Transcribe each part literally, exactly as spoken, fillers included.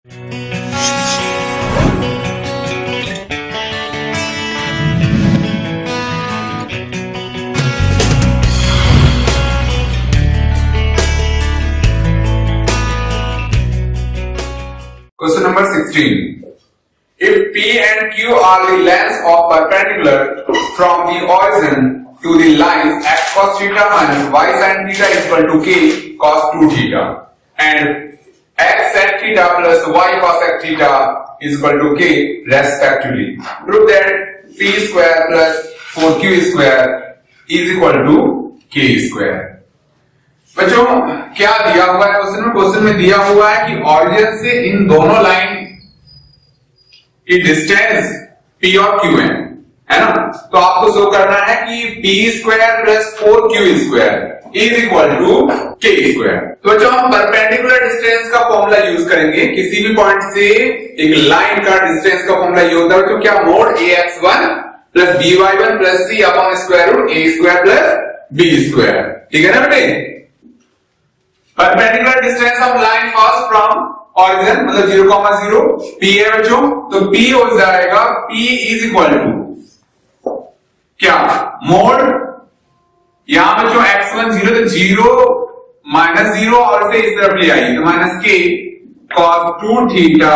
Question number sixteen. If P and Q are the lengths of perpendicular from the origin to the lines x cos theta minus y sin theta is equal to k cos two theta and x sec theta plus y cosec theta is equal to k respectively, prove that p square plus four q square is equal to k square. बच्चों क्या दिया हुआ है question में? Question में दिया हुआ है कि ऑरिजिन से इन दोनों लाइन की डिस्टेंस p और q है, है ना? तो आपको शो करना है कि p square plus four q square is equal to k square. तो बच्चों हम परपेंडिकुलर डिस्टेंस का फॉर्मूला यूज करेंगे. किसी भी पॉइंट से एक लाइन का डिस्टेंस का फॉर्मूला ये होता है तो क्या mod a x one plus b y one plus c upon square root a square plus b square. ठीक है ना बेटे? Perpendicular distance of line pass from origin मतलब जीरो कॉमा जीरो p है बच्चों, तो p हो जाएगा p इज इक्वल टू क्या मोड यहां बच्चों एक्स वन जीरो तो जीरो माइनस जीरो और से इस तरफ ले आइए तो minus k cos to theta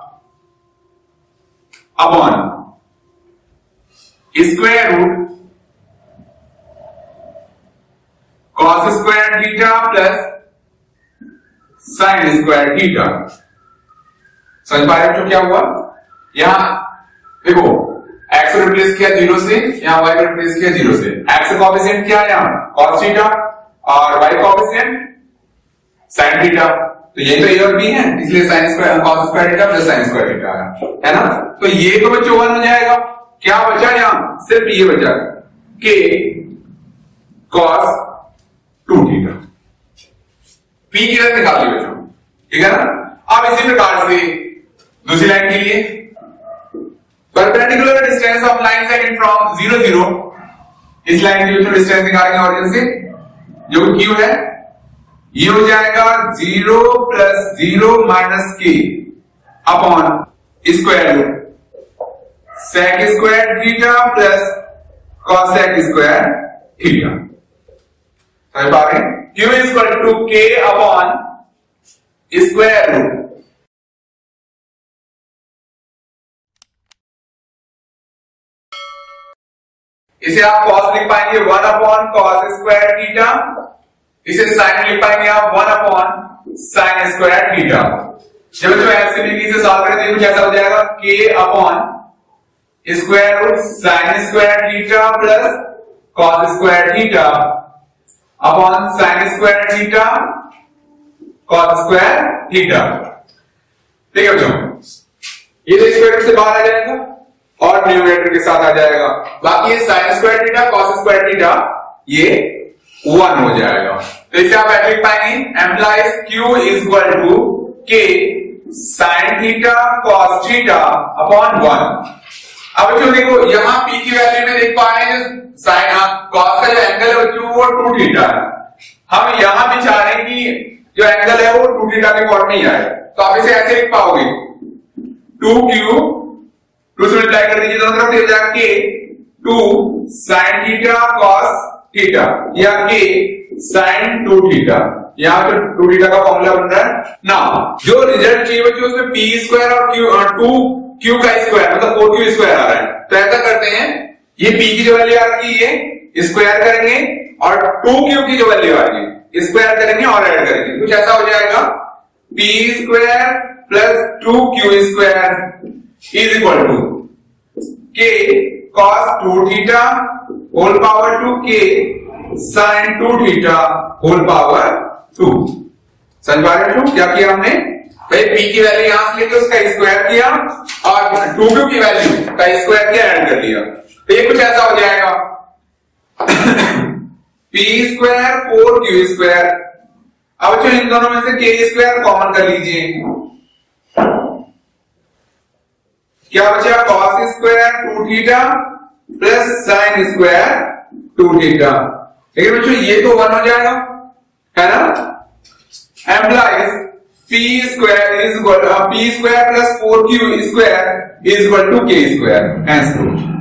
upon square root cos square theta plus sine square theta. समझ पा रहे हो क्या हुआ? यहां देखो x को रिप्लेस किया जीरो से, यहां y को रिप्लेस किया जीरो से. x का कोएफिशिएंट क्या है यहां? cos थीटा और y कोएफिशिएंट sin थीटा. तो ये तो a और b है इसलिए sin square cos square theta plus sin square theta है ना? तो ये तो बच्चों वन हो जाएगा. क्या बचा यहां? सिर्फ ये बचा k cos two theta. P की वैल्यू निकाल ली बच्चों. ठीक है ना? अब इसी प्रकार से दूसरी लाइन के लिए perpendicular distance of line second from zero zero, इस लाइन की जो डिस्टेंस निकालेंगे ऑरिजिन से जो Q है ये हो जाएगा zero plus zero minus k upon square root sec square theta plus cosec square theta. समझ पा रहे हैं? Q is equal to K upon square root इसे आप cos लिख पाएंगे one upon cos square theta, इसे sin लिख पाएंगे आप one upon sin square theta. जब जो एलसीबी से सॉल्व करें तो कुछ ऐसा हो जाएगा K upon square root sin square theta plus cos square theta upon sine square theta cos square theta. ठीक है बच्चों, ये तो स्क्वायर से बाहर आ जाएगा और न्यूमरेटर के साथ आ जाएगा. बाकी ये sine square theta cos square theta ये वन हो जाएगा. तो इसे आप ऐसे लिख पाएंगे implies Q is equal to K sine theta cos theta upon one. अब बच्चों देखो यहां P की वैल्यू में देख पा रहे हैं साइन कॉस का जो एंगल है बच्चों वो टू थीटा है. हम यहां भी चाह रहे हैं कि जो एंगल है वो टू थीटा के फॉर्म में ही आए. तो आप इसे ऐसे लिख पाओगे टू क्यू टू से मल्टीप्लाई कर दीजिए दोनों तरफ दे जाएगा k two sine theta cos theta या के साइन टू थीटा. यहां तो टू थीटा का फॉर्मूला बन रहा है ना. जो रिजल्ट चाहिए बच्चों उसमें पी स्क्वायर और क्यू टू क्यू का स्क्वायर मतलब फोर क्यू स्क्वायर आ रहा है. तो ऐसा करते हैं ये p की जो वैल्यू आ रही है ये स्क्वायर करेंगे और टू क्यू की जो वैल्यू आ रही है स्क्वायर करेंगे और ऐड करेंगे. कुछ ऐसा हो जाएगा p square plus two q square is equal to k cos two theta whole power two k sin two theta whole power two. समझ पा रहे हो क्या किया हमने? भाई p की वैल्यू यहां से लेके उसका स्क्वायर किया और टू क्यू की वैल्यू का स्क्वायर किया ऐड कर दिया. तो ये कुछ ऐसा हो जाएगा p square four q square. अब जो इन दोनों में से k स्क्वायर कॉमन कर लीजिए क्या बचा cos square two theta plus sine square two theta. लेकिन बच्चों ये तो वन हो जाएगा है ना. Implies p square is equal to p square plus four q square is equal to k square, hence proved.